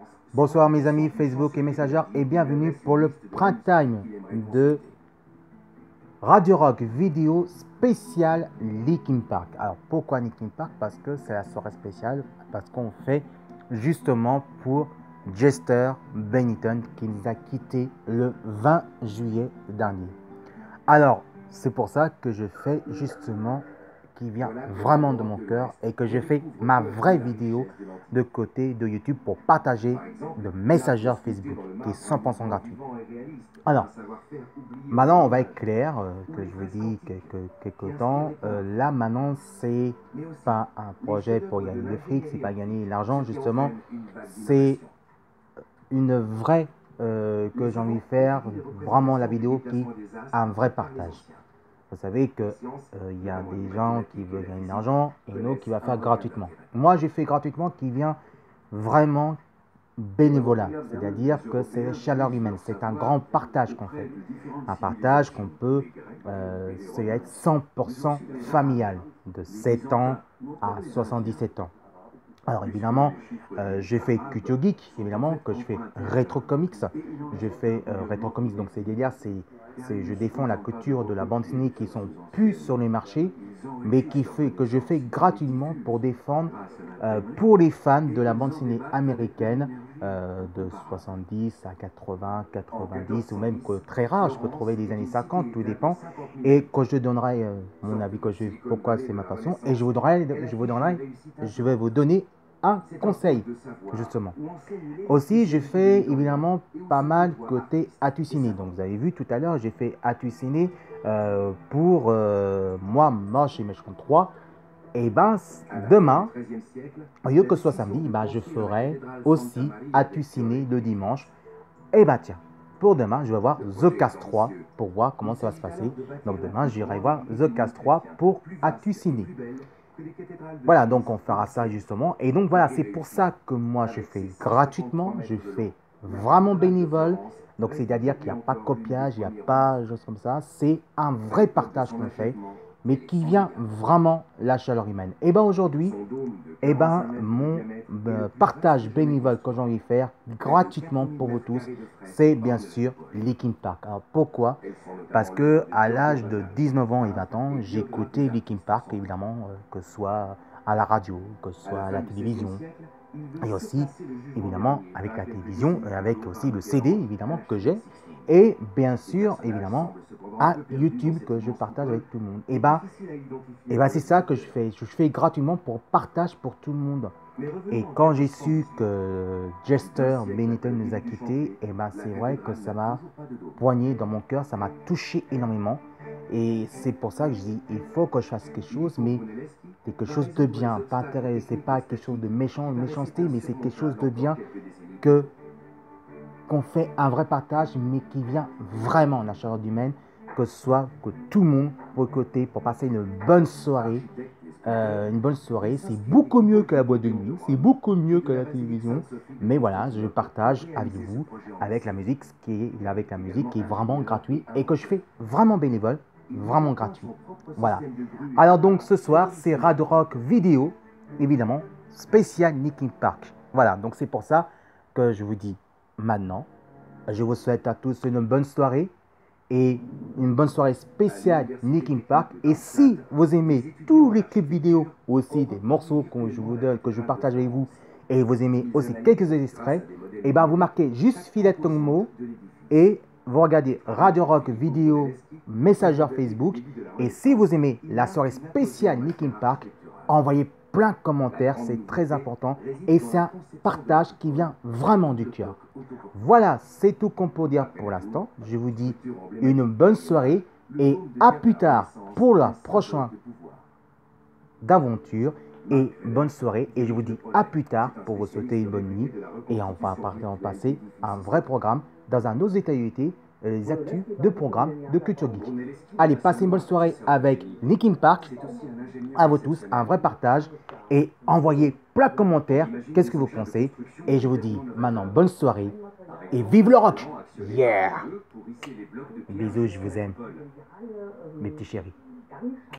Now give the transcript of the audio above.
Bonsoir mes amis Facebook et Messenger et bienvenue pour le prime time de Radio Rock vidéo spéciale Linkin Park. Alors pourquoi Linkin Park? Parce que c'est la soirée spéciale, parce qu'on fait justement pour Chester Bennington qui nous a quittés le 20 juillet dernier. Alors c'est pour ça que je fais justement qui vient vraiment de mon cœur et que je fais ma vraie vidéo de côté de YouTube pour partager le Messenger Facebook qui est 100% gratuit. Alors, maintenant on va être clair, que je vous dis quelques temps. Là maintenant c'est pas un projet pour gagner le fric, c'est pas gagner l'argent justement, c'est une vraie que j'ai envie de faire, vraiment la vidéo qui a un vrai partage. Vous savez qu'il y a des gens qui veulent gagner de l'argent et d'autres qui vont faire gratuitement. Moi, j'ai fait gratuitement qui vient vraiment bénévolat. C'est-à-dire que c'est chaleur humaine. C'est un grand partage qu'on fait. Un partage qu'on peut, c'est être 100% familial, de 7 ans à 77 ans. Alors évidemment, j'ai fait Culture Geek, évidemment, que je fais Retro Comics. Je fais Retro Comics, donc c'est-à-dire, je défends la culture de la bande dessinée qui sont plus sur les marchés, mais que je fais gratuitement pour défendre pour les fans de la bande dessinée américaine de 70 à 80, 90, ou même que très rare, je peux trouver des années 50, tout dépend, et que je donnerai mon avis, pourquoi c'est ma passion, et je vais vous donner un conseil, justement. Aussi, j'ai fait évidemment pas mal côté Atu Ciné. Donc, vous avez vu tout à l'heure, j'ai fait Atu Ciné pour moi, Moche et Méchant 3. Et ben, demain, au lieu que ce soit samedi, ben, je ferai aussi Atu Ciné le dimanche. Et ben, tiens, pour demain, je vais voir The Cast 3 pour voir comment ça va se passer. Donc, demain, j'irai voir The Cast 3 pour Atu Ciné. Voilà, donc on fera ça justement. Et donc voilà, c'est pour ça que moi je fais gratuitement, je fais vraiment bénévole. Donc c'est-à-dire qu'il n'y a pas de copiage, il n'y a pas de choses comme ça. C'est un vrai partage qu'on fait, mais qui vient vraiment la chaleur humaine. Et bien aujourd'hui, mon partage bénévole que j'ai envie de faire gratuitement pour vous tous, c'est bien sûr Linkin Park. Alors pourquoi? Parce que à l'âge de 19 ans et 20 ans, j'écoutais Linkin Park évidemment, que ce soit à la radio, que ce soit à la télévision, et aussi évidemment avec la télévision, avec aussi le CD évidemment que j'ai, et bien sûr évidemment à YouTube que je partage avec tout le monde. Et ben c'est ça que je fais gratuitement pour partage pour tout le monde. Et quand j'ai su que Chester Bennington nous a quittés, et ben c'est vrai que ça m'a poigné dans mon cœur, ça m'a touché énormément. Et c'est pour ça que je dis, il faut que je fasse quelque chose, mais quelque chose de bien, pas c'est pas quelque chose de méchanceté, mais c'est quelque chose de bien qu'on fait un vrai partage, mais qui vient vraiment de la chaleur humaine, que ce soit que tout le monde pour côté pour passer une bonne soirée. C'est beaucoup mieux que la boîte de nuit, c'est beaucoup mieux que la télévision, mais voilà, je partage avec vous, avec la musique qui est vraiment gratuite et que je fais vraiment bénévole, vraiment gratuit. Voilà. Alors donc ce soir, c'est Radio Rock vidéo, évidemment, spécial Linkin Park. Voilà, donc c'est pour ça que je vous dis maintenant, je vous souhaite à tous une bonne soirée et une bonne soirée spéciale Linkin Park. Et si vous aimez tous les clips vidéo, aussi des morceaux que je vous donne, que je partage avec vous, et vous aimez aussi quelques extraits, et ben vous marquez juste Philette Tongmo et vous regardez Radio Rock vidéo Messenger Facebook. Et si vous aimez la soirée spéciale Linkin Park, envoyez plein de commentaires, c'est très important et c'est un partage qui vient vraiment du cœur. Voilà, c'est tout qu'on peut dire pour l'instant. Je vous dis une bonne soirée et à plus tard pour la prochaine d'aventure et bonne soirée. Et je vous dis à plus tard pour vous souhaiter une bonne nuit et on va passer un vrai programme dans un autre état les actus de programme de Culture Geek. Allez, passez une bonne soirée avec Linkin Park. À vous tous, un vrai partage et envoyez plein de commentaires. Qu'est-ce que vous pensez? Et je vous dis maintenant bonne soirée et vive le rock! Yeah! Bisous, je vous aime, mes petits chéris.